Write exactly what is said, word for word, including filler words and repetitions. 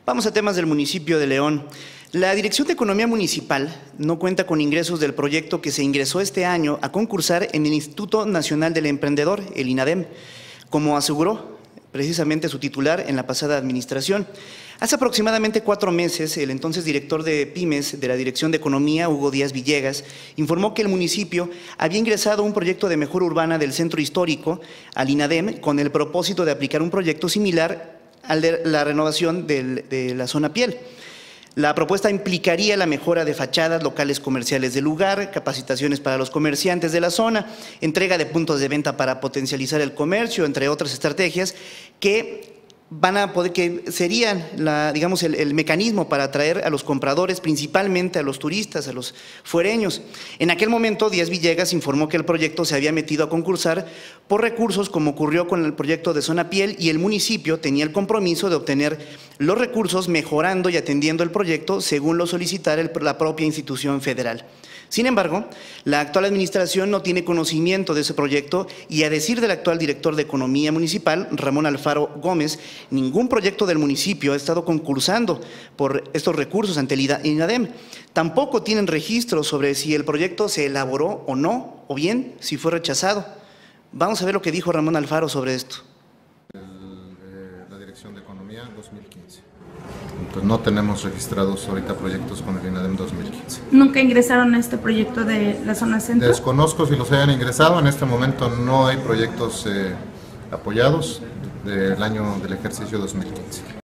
Vamos a temas del municipio de León. La Dirección de Economía Municipal no cuenta con ingresos del proyecto que se ingresó este año a concursar en el Instituto Nacional del Emprendedor, el INADEM, como aseguró precisamente su titular en la pasada administración. Hace aproximadamente cuatro meses, el entonces director de Pymes de la Dirección de Economía, Hugo Díaz Villegas, informó que el municipio había ingresado un proyecto de mejora urbana del centro histórico al INADEM con el propósito de aplicar un proyecto similar al de la renovación del, de la zona Piel. La propuesta implicaría la mejora de fachadas, locales comerciales del lugar, capacitaciones para los comerciantes de la zona, entrega de puntos de venta para potencializar el comercio, entre otras estrategias que van a poder, que serían la, digamos, el, el mecanismo para atraer a los compradores, principalmente a los turistas, a los fuereños. En aquel momento, Díaz Villegas informó que el proyecto se había metido a concursar por recursos, como ocurrió con el proyecto de Zona Piel, y el municipio tenía el compromiso de obtener los recursos mejorando y atendiendo el proyecto según lo solicitara el, la propia institución federal. Sin embargo, la actual administración no tiene conocimiento de ese proyecto y, a decir del actual director de Economía Municipal, Ramón Alfaro Gómez, ningún proyecto del municipio ha estado concursando por estos recursos ante el INADEM. Tampoco tienen registro sobre si el proyecto se elaboró o no, o bien si fue rechazado. Vamos a ver lo que dijo Ramón Alfaro sobre esto. El, eh, la Dirección de Economía dos mil quince. Entonces no tenemos registrados ahorita proyectos con el INADEM dos mil quince. ¿Nunca ingresaron a este proyecto de la zona centro? Desconozco si los hayan ingresado, en este momento no hay proyectos eh, apoyados del año del ejercicio dos mil quince.